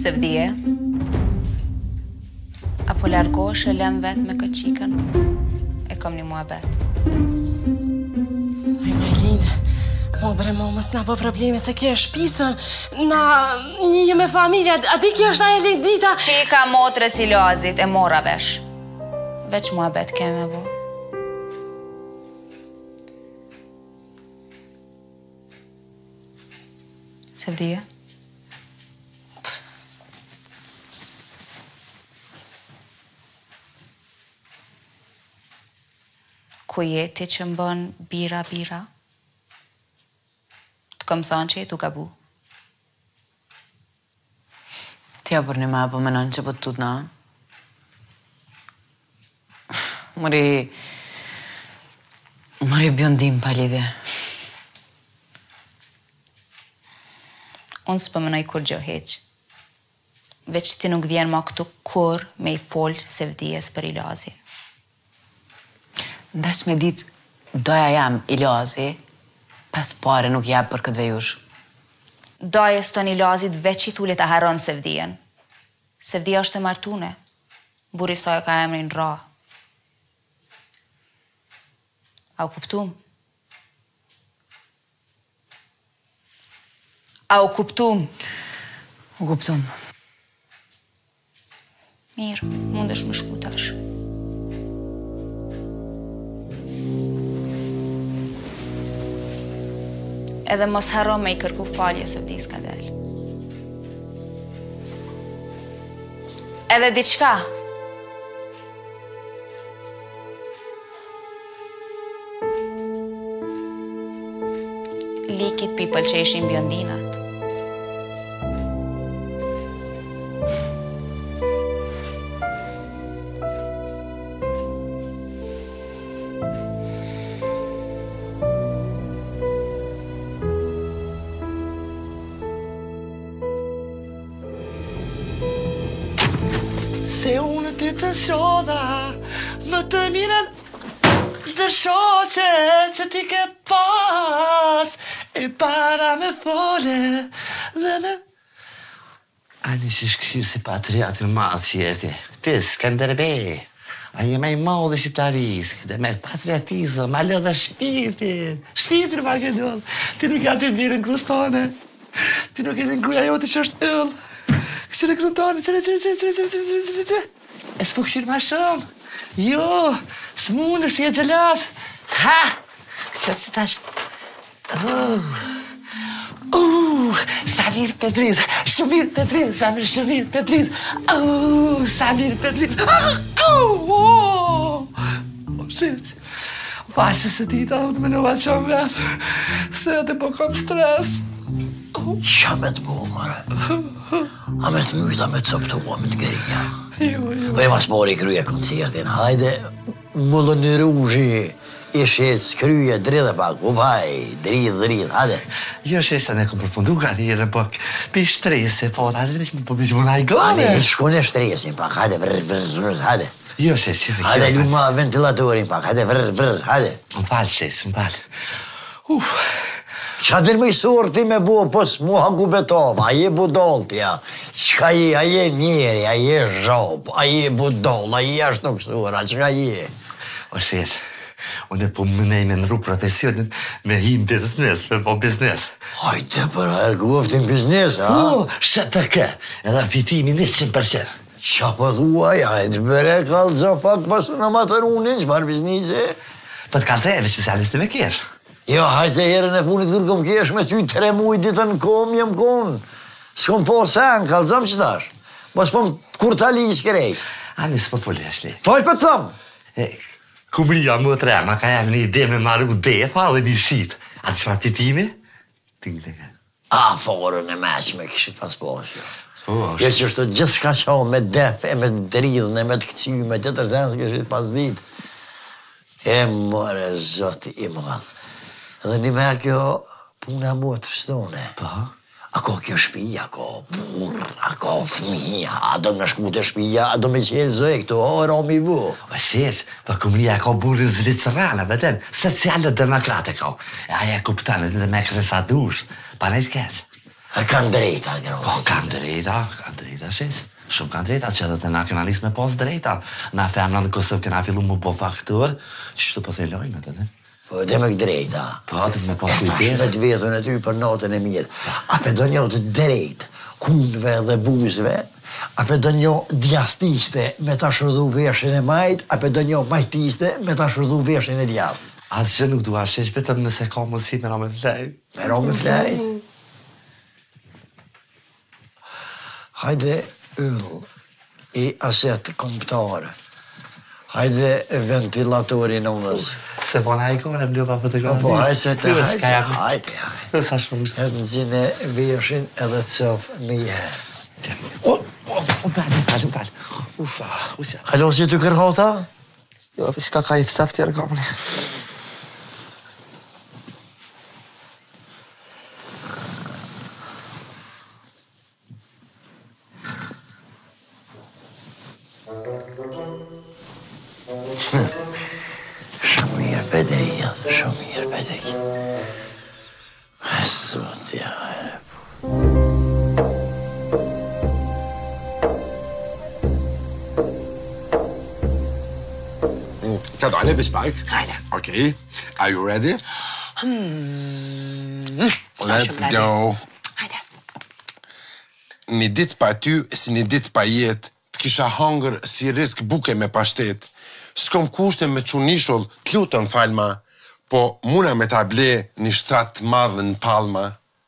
Se vdije? Apo largosh e lem vet me këtë qikën? E kom një muhabet. Oj, Majlin, mo bre mo, mës na po probleme se kjo është shtëpisën. Na një me familja, a di kjo është ajo Lindita? Qika motre si lazit e mora vesh. Veç muhabet keme bo. Se vdije? Ku jeti që më bën bira? Të kom thonë që jetu gabu. Tja për një ma po menon që po të tut na. Mëri bjondim pa lidhje. Unë s'po mënoj kur gjo heq. Veç ti nuk vjen ma këtu kur me i folë se vdijes për Ilazin. Ndash me ditë, doja jam Ilazi, pas pare nuk jabë për këtë vejush. Dajes ton Ilazit veç i thulit a haron se vdijen. Se vdija është e martune. Buri saj ka emrin Ra. A u kuptum? A u kuptum? U kuptum. Mirë, mundesh më shku tash. Edhe mos harro me i kërku falje se vdis ka del. Edhe diçka. Likit pi pëlqeshin bjondinat. Se unë ty të shodha, më të mirën dhe shoqe që ti ke pas, e para me fole dhe me... Ani që shkëshirë si patriatin madhë që jeti, ti Skanderbej, a je me i madhë shqiptarisë, dhe me patriatizëm, ma lëdhe shpirtin ma ke lëdhe, ti nuk ja të mirën krustone, ti nuk e në ngruja jote që është ëllë, këshirë krustone, që e s'po këshirë ma shumë, jo, s'mune, si e gjelas, ha, këshirë pëse tash, Samir Pedriz, Shumir Pedriz, Shumir Pedriz, Samir Pedriz, shit, valë se dita, unë me në valë shumë vetë, se edhe po kom stres. Qa me të bu, mërë? A me të myta, me të soptua, me të gërinja. Po e mas mori kryje koncertin, hajde, mullë në rrugi, ishe skryje, dridhe pak, upaj, dridh, hajde. Jo, shesa ne kom përfundu ka njërën, po pi shtrese, po, hajde në që më përbi që më najgone. Hajde, shkone shtresin pak, hajde, vrr, hajde. Jo, shes, që hajde, luma ventilatorin pak, hajde, vrr, hajde. Më falë, shes, më falë. Qa të më i sorti me bu, pos mu haku betom, a je budol tja. Qka je, a je njeri, a je zhop, a je budol, a je ashtë nuk sura, qka je? O shes, unë e po mënej me nru profesionin me him biznes, me po biznes. Hajte për erguftin biznes, ha? Po, shëtë kë, edhe fitimi 100%. Qa po thuaj, hajtë bere kalë gjafak pasu në matërunin, qëpar biznise? Po të kalë zeve që se alistë me kërë. Jo, hajtë e herën e funit kërë kom kesh me ty 3 muj ditën kom, jem kon. S'kom po sen, kalëzëm që tash. Mos po kur tali i shkerej. Ani s'po folesh li. Fol për të thëmë. Kumria më të rema, ka jam një ide me maru defa dhe një shit. A të shma pitimi? Tingle ka. A, forën e meshme këshit pas posë. Po, jo që është të gjithë shka qo me def, e me dridhën, e me të këcy, me të tërzens këshit pas dit. E more zoti i madhë. Edhe një me kjo puna mua të rëstone. Po? Ako kjo shpija, ako burr, ako fëmija, a do me shku të shpija, a do me qelë zoj këtu, o, romi bu. O, shes, po kumria ka burrin Zvicrana, veten, sociale demokrate ka. E aja kuptanë dhe me kresa dush, pa nejtë keq. Kanë drejta, gërë. Po, kanë drejta, shes. Shumë kanë drejta, që edhe të na kena nis me pas drejta. Na femna në Kosovë kena fillu më bo faktur, që shtu pas e lojme të dhe. Po, dhe me drejta. Po, të me pas kujtes. E thash me të vetën e ty për natën e mirë. A pe do një të drejt, hundve dhe buzve, a pe do një djathiste me ta shurdhu veshin e majt, a pe do një majtiste me ta shurdhu veshin e djath. Asë që nuk dua shesh, vetëm nëse ka mundësi me ra me flej. Me ra me flej? Hajde yll i aset komptare. Hajde ventilatorin unës. Se po na i kore mlupa fotografi. Po, hajde. Sa shumë. Hajde në zine veshin edhe të sof me jherë. Bale. Ufa, usja. Halo, si të kërkota? Jo, s'ka ka i fësaf tjerë kamëni. Shumë mirë Bedrija, shumë mirë Bedrija. Sot ja ere. Tad għalli biex bajk? Għalli. Okay. Are you ready? Let's go. Hajde. Një dit pa ty, si një dit pa jet, të kisha hangër si risk buke me pashtet. S'kom kushte me qunishull, t'lutën falma, po muna me ta ble një shtrat madhë në palma.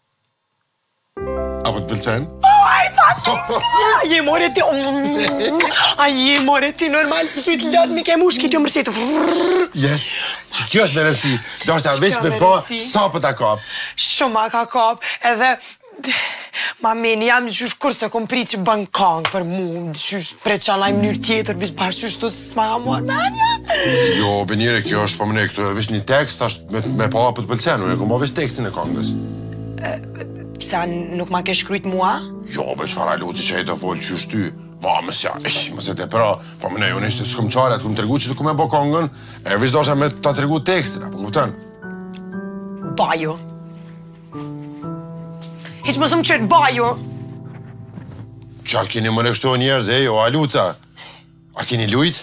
Apo të pëlqen? Je more ti. A je more ti normal se sujt lart mi ke mush këtë mërshit. Yes. Që kjo është me rëndësi. Do është ta veç me po sa për ta kap. Shumë ma ka kap, edhe ma meni jam qysh kur se kom pri që bën kong për mu, qysh pre qala i mënyrë tjetër, vish bashkë qysh të s'ma ka mor me anja. Jo, benire, kjo është po mëne këtë, vish një tekst, është me pa për të pëlqenu, unë e kom po vish tekstin e kongës. Pse nuk ma ke shkrujt mua? Jo, be qëfar aluci që e të folë qysh ty. Ma, mësja, mëse te pra, po mëne, unë ishte s'kom qare, atë ku më tërgu që të ku me bo kongën, e vish dosha me ta tërgu tekstin, apo kuptan? Bajo. Hiq më thëmë qërë bajo. Qa keni më nështu njerëz, o aluca? A keni lujt?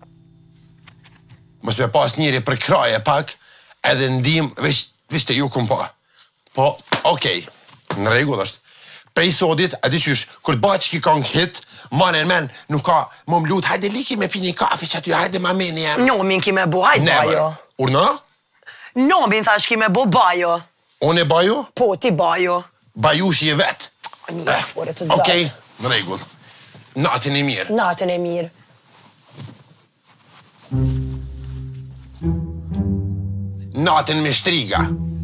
Mos me pas njëri për kraje pak, edhe ndim, vish të ju kum pa. Po, okej, në regull është. Prej sodit, a di qysh, kur të baqë ki kong hit, manen men, nuk ka më mlut, hajde liki me pi një kafe që aty, hajde ma meni jem. Nomin ki me bo, hajde bajo. Urna? Nomin thash ki me bo bajo. Unë e bajo? Po, ti bajo. Bajushi e vet. Një, fore të zatë. Okej, në regull. Natin e mirë. Natën e mirë. Natin me shtriga.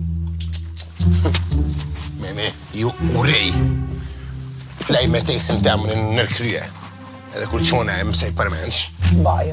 Me, ju urej. Flej me teksin temën në nërkrye. Edhe kur qone e mësej përmenç. Bajo.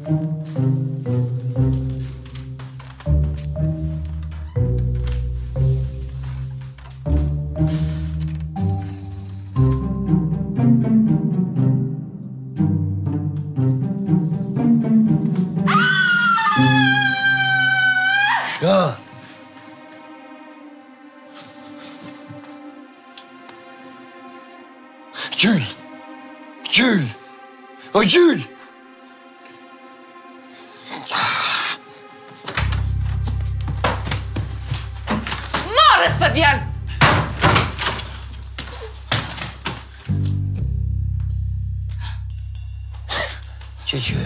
Ja. Jules! Jules! Oh, Jules! Morris, Fabian! Ċiċi,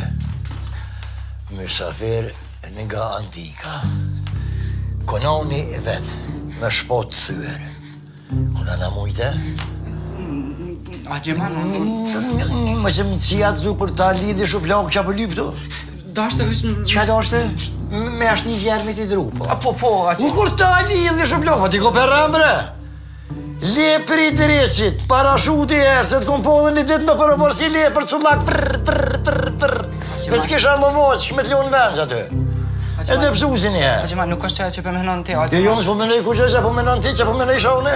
misafir niga antika. Kononi vet, me shpot syver. Kuna na mujte? Għagġeman, Ma se më cijat tu për ta lidhi shu plak qa për lyptu? daċta biex... Qa da është? Me ashtë një zjermi t'i drupo. Po, għagġeman. U kur ta lidhi shu plak, ma ti ko per rambre? Lepër I dresit, parashuti erset, kom podhen një dit në përëpër si lepër, cullak, prr. Me t'kesh arlovoq, me t'lion venç aty. Edhe pësusin një herë. Għagġeman, nuk është që për menon ti, Dhe għagġeman. jo nësë po menoj ku që po menon ti, që po menoj shone?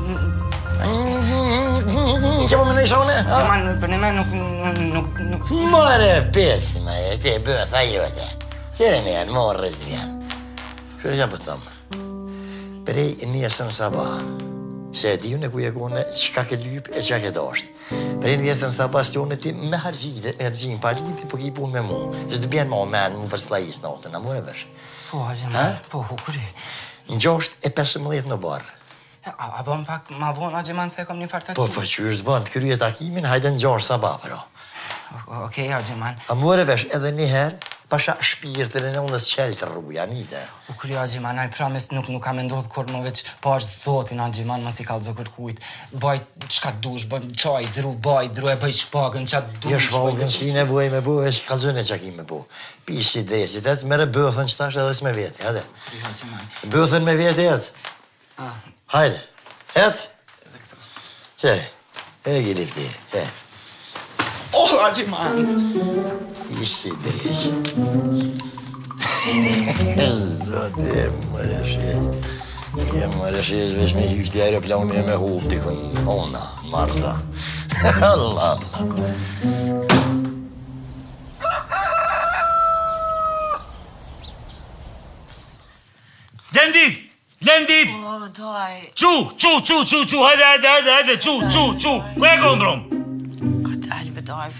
Që po menoj shone? Għagġeman, për një me nuk... More pesima e te bëtha jote. Qere një herë, morrës të vjen. Që që po thëmë? Prej njësën sabah. Se e diju në ku je kone qka ke lyp e qka ke dasht. Prej njësën sabah stjone ti me hargjin, pa liti po ki pun me mu. Së të bjen ma o men mu për slajis natën, a more vesh. Po, għagġeman, po, kuri. Në 6:15 në barë. A bëm pak ma vonë, għagġeman, se kom një farë Po, që është bënd, të kryje takimin, hajde në 6 sabah, pero. Okej, għagġeman. A more vesh edhe një herë, pasha shpirtën e në unës qelë të rruja, nite. U kuri, għagġeman, I promise nuk kam ndodhë kur më veç pash zotin, għagġeman, ma si kalzo kërkujt. Baj qka dush, baj qaj, dru, e bëj shpagën, qa dush. Jo shpagën që I ne buaj me bu, veç kalzone qa ki me bu. Pish si dresit, ec mere bëthën që tash edhe s'me veti, hajde. Kuri, għagġeman. Bëthën me veti, ec. Hajde, ec. Edhe këto. Qe, e gjilipti, e. Oh, għagġeman! Ish si dresit. Zot, e mërëshje. E mërëshje, veç me hyfti aeroplani e me hub dikun ona, Marsa. Allah. Lendit! O, daj. Qu, hajde, qu. Ku e kondrom? Këtë elbe, daj.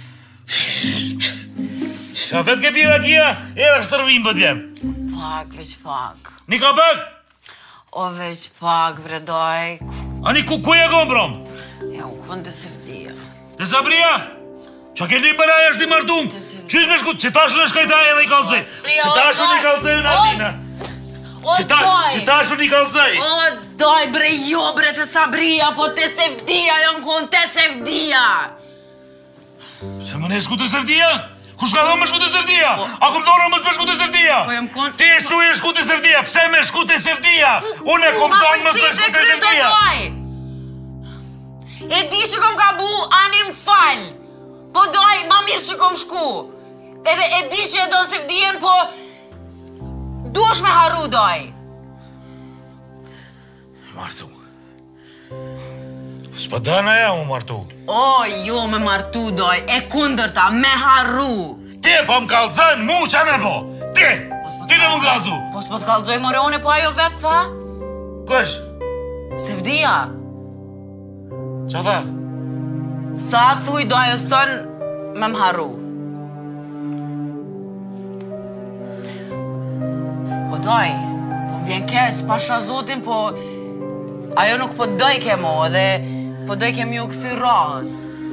A vet ke pira kia, era stërvim për djem. Pak, veç pak. Nika pak? O, veç pak, bre, daj. Ani ku e kondrom? Ja, u kënë të se vlia. Të sabria? Qa ke një bëra është di martum? Qysh me shkut, që tashu në shkajtaj edhe I kalzej. Që tashu në kalzej në atina. O, daj. Që tashu në kalzej. O, daj, bre, jo, bre, të sabria, po të se vdia, jo në kënë të se vdia. Se më ne shku të sevdia? Ku shka thonë me shku të sevdia? A kom thonë mësë me shku të sevdia? Po jam kon... Ti e që e shku të sevdia? Pse me shku të sevdia? Unë e kom thonë mësë me shku të sevdia? E di që kom ka bu, ani më falj. Po doj, ma mirë që kom shku. Edhe e di që e do sevdien, po... Duesh me haru, doj. Martu. S'pa dana ja mu martu. O, jo me martu, doj. E kundërta, me haru. Ti po më kalzën, mu qa me po? Ti në më kalzu. Po s'po t'kallzoj, more, one po ajo vetë, tha? Kësh? Sevdia. Qa tha? Tha, thuj, doj, stën me më haru. Po doj, po vjen kesh, pasha zotin, po... Ajo nuk po doj ke mo, dhe po doj ke mi u këthy rahës.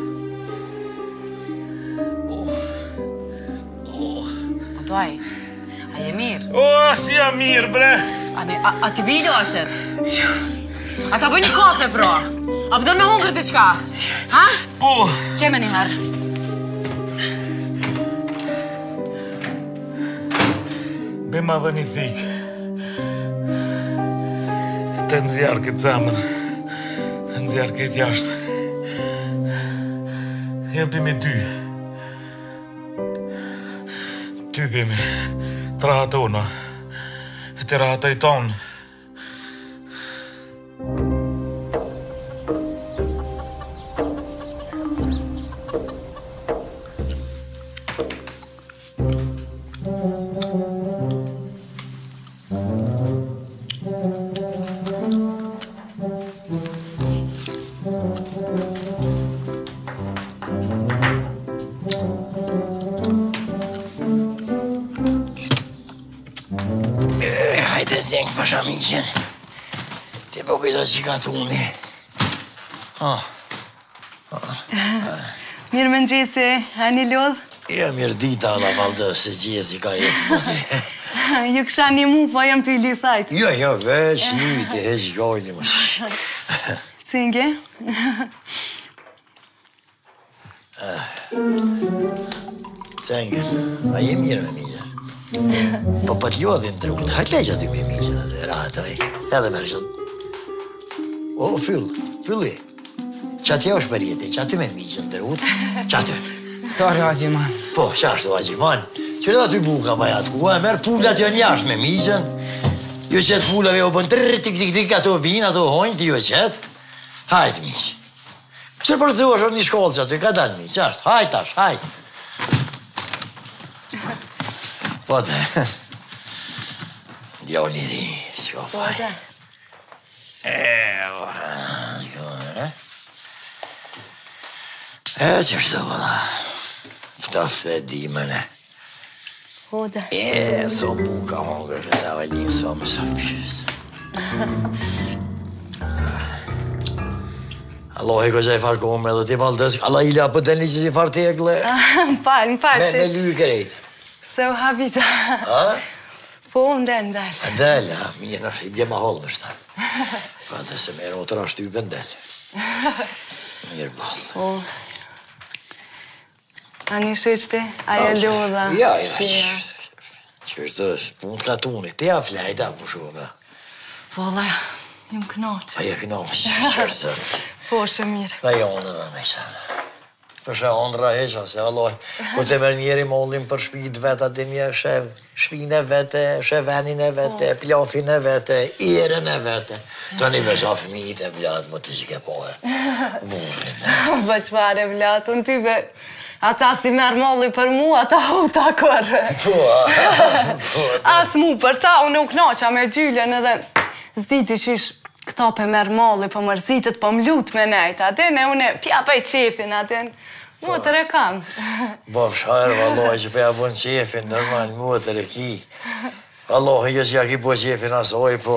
Po doj, a je mirë? O, si jam mirë, bre. A ti biljo, aqet? A ta bëj një kafe, pro? A pëdon me hungër t'i qka? Ha? Po. Qeme një herë. Be ma dhe një thikë. Të nëzjarë këtë zamën. Nëzjarë këtë jashtë. Jepi me ty. tyypimme. Trahatuna. Että rahatai ton. Säng församlingen. Det börjar cigatoni. Mirë më ngjese, ani lodh? Ja mirë dita alla valda se Jessica jetë. Ju kisha një mu, po jam të i lisajt. Ja, veç lyte, heq gojli mos. Singe? Sängen, a je mirë me migër. Po për t'lodhin të rukët, hajt leqa ty me migër atë, rataj, edhe mërë qëtë. O, fylli. Qatë ja është përjeti, qatë me migër të rukët, qatë. Sorry, Hajiman. Po, qashtu, Hajiman. Qërë da ty buka pa jatë ku, merë pullat janë jashtë me migër. Jo qëtë pullave o bën trrr, tik, ato vinë, ato hojnë, ti jo qëtë. Hajt, migër. Qërë për të zuash o një shkollë që aty, ka dalë migër, qashtë, hajt tash, hajt. Po të, djali ri, s'ko faj. Qështu vëlla, ftaftë e dimëne. Po të. So buka hongër, këta valinë, so më sa pjës. Allah e ko që i farë kome edhe ti baldës, Allah i la për të një që si farë tekle. Më falë. Me lyë kërejtë. Se u habita. Po, ndel. Ndel, mirë nështë, i bje ma hollë nështë. Pa dhe se merë o të rashtu i bëndel. Mirë ballë. A një shëqti, ajo lodha. Ja, qështë punë të katunit, te a flajta për shumë. Po, la, jam knaqë. A je knaqë, qështë. Po, shë mirë. Na jo në në nëjësanë. Përshë ondra heqa, se Allah, kur të merë njeri mollin për shpijit veta të një shpijin e vete, shevenin e vete, plafin e vete, irën e vete. Të një besha fëmijit e vlatë, më të që ke pohe. Burrin. Ba qëfare vlatë, unë ty be, ata si merë molli për mu, ata u takore. As mu për ta, unë u knaqa me gjyllën edhe zditi qysh këta pe merë molli, për mërzitet, për mlut me nejt, atin e une pja për qefin, atin. Motër e kam. Bo fsharë, valloj, që për ja bën qefin, normal, motër e ki. Valloj, që ja ki po qefin asoj, po.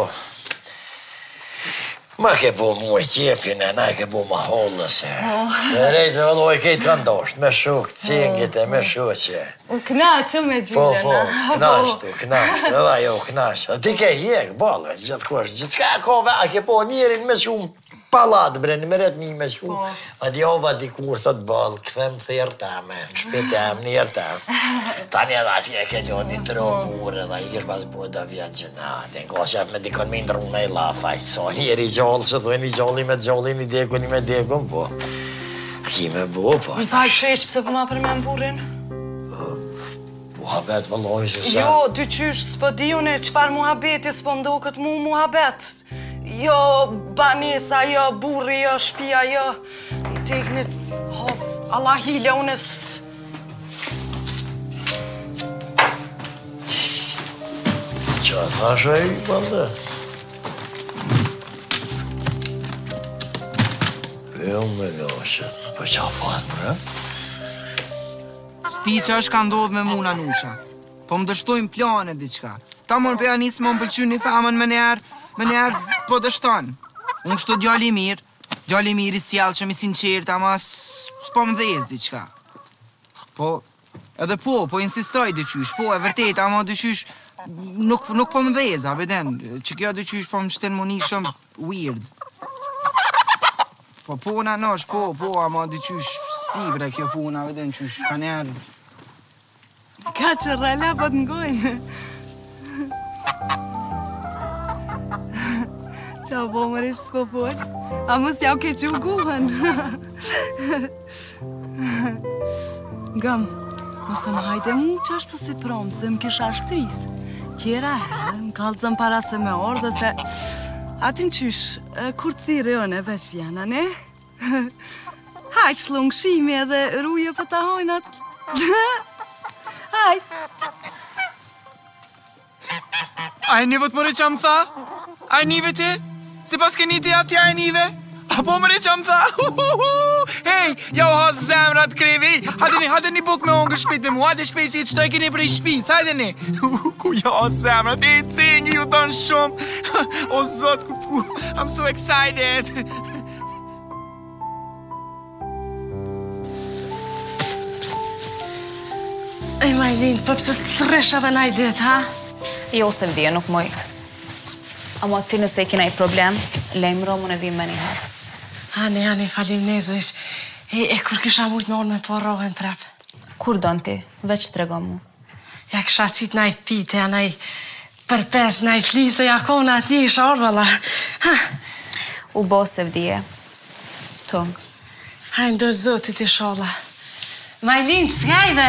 Ma ke po mu e qefin, e na ke po ma hollës, e. Dhe rejtë, valloj, kejtë kanë dosht, me shuk, cingit e me shuqe. U knaqë me gjyllën, Po, knaqë, edhe jo, knaqë. Ti ke hjek, balë, gjithë kush, gjithë ka kove, a ke po njerin me shumë palat, bre, në meret një me shumë. A djova dikur, thot balë, këthem thirë teme, në shpetem, njërë teme. Tani edhe ati e ke një të robur, edhe i kish pas buda vjetë që na, të nga qef me dikon me ndru me i lafaj. So njeri gjallë, që thuj një gjalli me gjalli, një dekun, një me dekun, po. Ki me bu, po. Më falë shesh, pëse po ma për me burin? Muhabet, vëlloj, se se... Jo, dy qysh, s'po di une, qfar muhabeti, s'po mdo këtë mu muhabet. Jo banesa, jo burri, jo shpia, jo... I teknit, Allah hile, une Qa thashe i, balde? Jo me goshet, po qa pat mërë? Sti që është ka ndodhë me muna nusha. Po më dështojnë plane diqka. Ta mon për janis më pëlqy një famën me njerë po dështojnë. Unë kështu djalli mirë i sjallë që mi sinqert, ama s'po më dhez diqka. Po, edhe po insistoj dyqysh, po e vërtet, ama dyqysh nuk po më dhez, a beden, që kjo dyqysh po më qëten më një shumë weird. Po puna nosh, po, ama dyqysh stibre kjo puna, veden qysh ka njerë. Ka që rrela po të ngoj. Qa po mërish s'po fol? A mës jau ke që guhen. Gam, Mëse më hajde mu qashtë si promë, se më kisha shtrisë. Tjera herë, më kallëzëm para se me orë dhe se... Atin qysh, kur të thirë jone veç vjena, ne? Hajt shlungë shimi edhe ruje për të hojnat. Hajt! A e nivët mëre që më tha? A e nive ti? Si pas ke një ti atja e nive? Apo mëre që më tha? Hej, ja u hasë zemrat krevi. Hadeni buk me ongër shpejt me mu. Hade shpejt që i qëtoj keni prej shpis. Hadeni. Ku ja hasë zemrat. E cingi ju tonë shumë. O zot, ku. I'm so excited. Ej, Majlin, për pëse sresha dhe na i dit, ha? Jo, Sevdia, nuk moj. Ama ti nëse i kina i problem, lejmëro më në vim me njëherë. Ani, falim nezësh. E kur kisha mujt me orë me po rohen trep? Kur don ti? Veç të rego mu. Ja kisha qit na i pite, ja na i përpesh, na i flise, ja kona ati i shorë, valla. U bo, Sevdia. Tung. Hajnë dërë zotit i sholla. Majlin, s'gajve!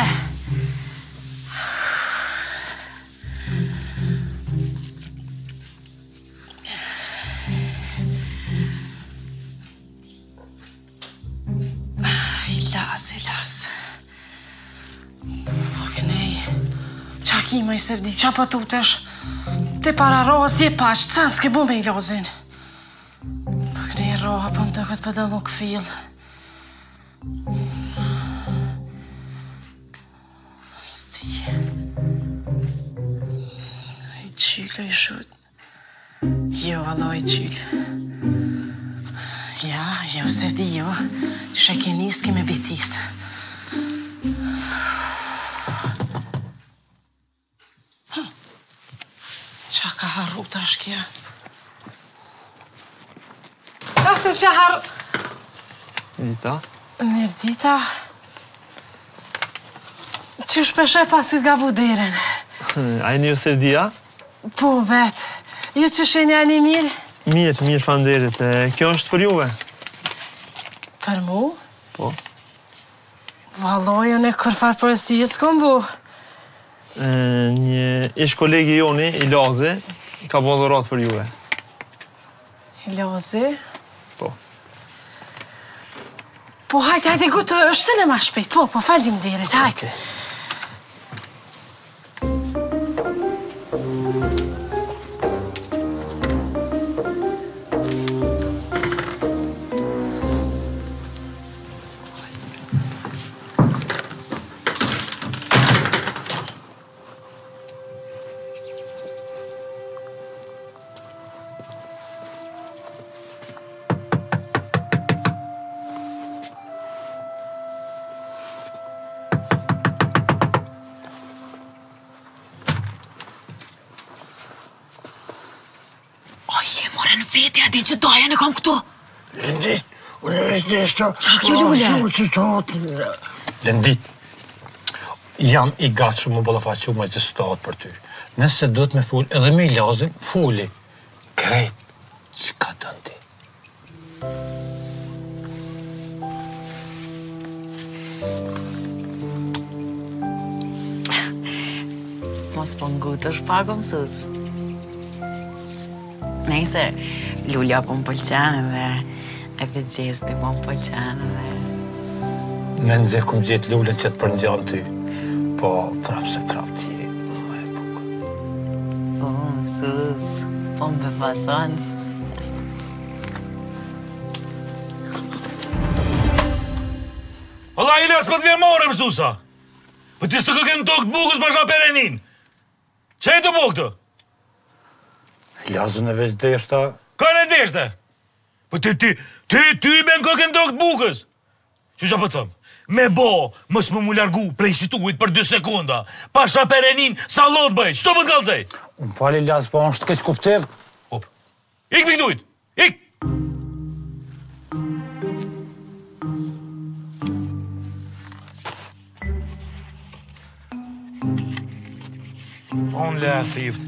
Ilas. Po kënej, qa kima i Sevdi, qa po tutesh? Te para roha si e pash, ca s'ke bu me i lozin? Po kënej roha, po më të këtë pëdë më këfil. Sti. I qyllë i shut. Jo, allo i qyllë. Ja, jo, Sevdi, jo. Që ke njës ke me bitis. Qa ka harru tash kja? Ase që harru... Dita? Mirë dita... Që shpeshe pasit gabu deren? A e një Sevdia? Po, vetë. Jo që shenja e një mirë? Mirë, fanderit. Kjo është për juve? Për mu? Po. Valoj, unë e kërfar përësijë s'kom bu. Një ish kolegi joni, Ilazi, ka bo dhurat për juve. Ilazi? Po. Po, hajtë, gutë, shtëne ma shpejt. Po, falim dirit, hajtë. Vete, adin që daja në kam këtu. Lendit, unë e nështë... Qa kjo lulle? Lendit, jam i gatë shumë më bëllafaqu magjistratë për ty. Nëse do të me full edhe me Ilazin, fulli. Krejt, që ka dënë ti? Mos po ngutësh pak o mësus. Nejse, Lulja po më pëlqenë dhe edhe gjesti po më pëlqenë dhe... Me nëzhe kum gjetë Lullën që të përndjanë ty, po prapë se prapë ti më e bukur. Po, mësus, po më befason. Allah, Ilas, për të vje more, mësusa! Për ti së të këken tokë të bukës pasha perenin! Që e të bukë të? Ilazën e veç deshta... Ka në deshte? Për ty i ben këken tokë të bukës! Që që për thëmë? Me bo, mës më mu largu prej situit për 2 sekunda. Pasha perenin, sa lot bëjt, që të më të kalëzej? Unë fali, Ilaz, po është këtë kuptiv. Hop, ik për këtujt, ik! On le thift.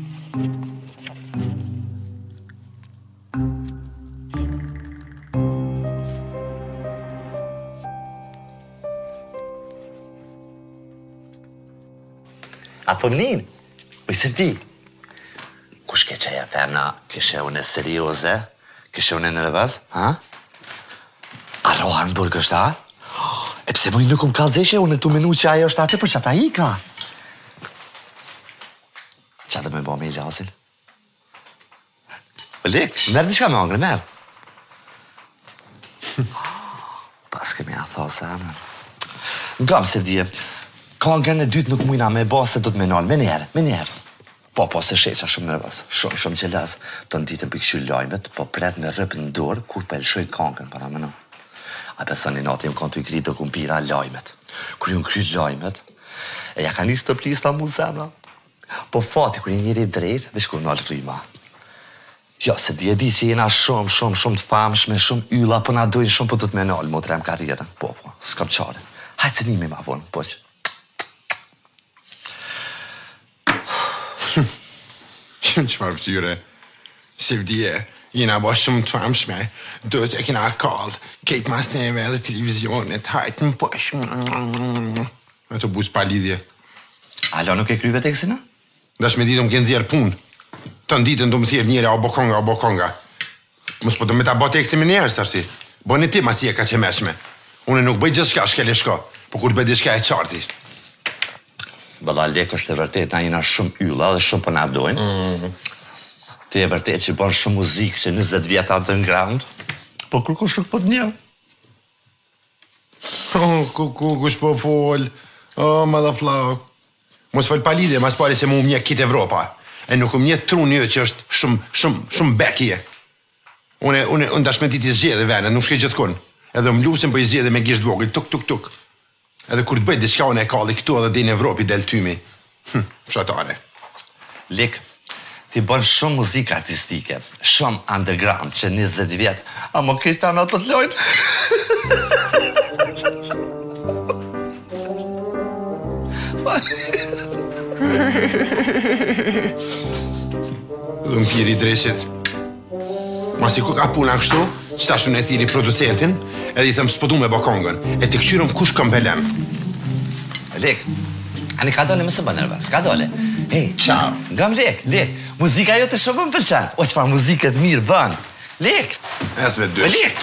po mnin. Se ti. Kush ke qaja femna, kishe une serioze, kishe une nervöz, ha? A rohan burg është ta? E pse më nuk më kallëzeshe, unë tu menu që ajo është atë për që ata i ka. Qa dhe me bo me i lasin? Lek, merë një shka me angre, merë. Pas kemi a tha se emër. Nga më se vdje, kangën e dytë nuk mujna me bo se do të menal, me njerë. Po, se sheqa shumë nervës, shumë gjelaz. Të në ditën për këshu lajmet, po pret me rëpë në dorë, kur për elshojnë kangën, para me në. A besoni natë jem kanë të i kri do kumpira lajmet. Kur ju në kry lajmet, e ja ka një stoplista mu zemra. Po fati, kur i njëri drejt, dhe shkur në alë rrima. Jo, se di që jena shumë të famshme, shumë ylla, po na dojnë shumë po të të menal, mo të rem karrierën. Po, s'kam qare. Hajtë se nimi ma vonë, po që. Qëfar fëtyre? Se vdje, jena bo shumë të famshme, do të e kena kallë, kejtë mas neve edhe televizionet, hajtë më posh. Me të bus pa lidhje. Alo, nuk e kryve teksina? Dash me ditë më kënë zjerë punë. Të në ditën do më thirë njëre, o bokonga. Mos po do me ta bo teksin me njerës, tërsi. Bo në ti mas i e ka që meshme. Unë nuk bëj gjithë shka shkele shko, po kur bëj shka e qarti. Bëlla, lek është e vërtet, na jena shumë ylla dhe shumë për nabdojnë. Ti e vërtet që bërë shumë muzikë që 20 vjeta underground, po kush nuk po të njëm. Kush po fol, ma da flau. Mos fol pa lidhje, mas pari se mu mje kitë Evropa. E nuk mje tru një që është shumë bekje. Unë dash me ti t'i zgjedhe vene, nuk shkej gjithë kun. Edhe më lusin për i zgjedhe me gisht vogël, tuk. Edhe kur të bëjt diçka unë e kalli këtu edhe dhe në Evropi del tymi. Fshatare. Lek, ti bën shumë muzikë artistike, shumë underground, që 20 vjetë, a më Kristana të të lojnë. Dhe më piri dresit. Masi ku ka puna kështu, qëta shumë e thiri producentin, edhe i thëmë s'podu me bakongën, e të këqyrëm kush këm belem. Lek, ani ka dole më së bë nervës, ka dole. Hej, ciao. Ngam Lek, muzika jo të shumë më pëlqen. O që pa muzikët mirë bën. Lek. Es me dysh. Lek.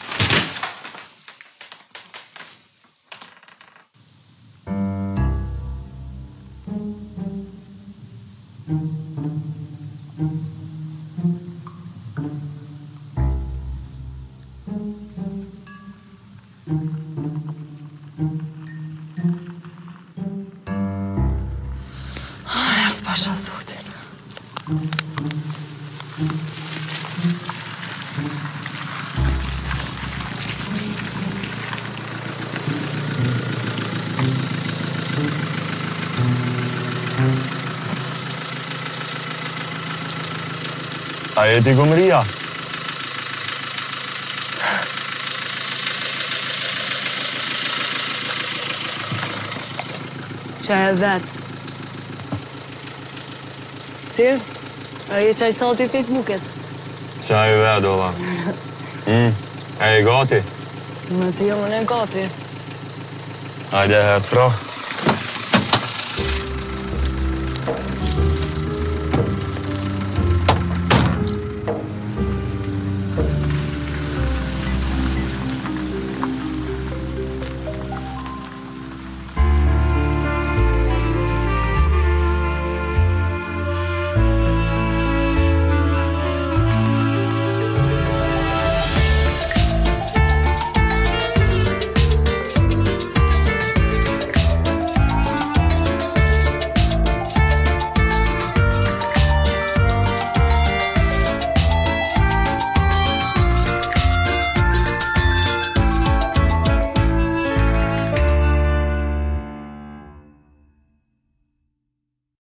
Ardhë pasha zotin. A jeti gumëria? Qa e vetë. Ti? A je qaj calti i Facebooket? Qa e vetë, ola. E i gati? Në ti jo më në gati. Hajde, hec pro.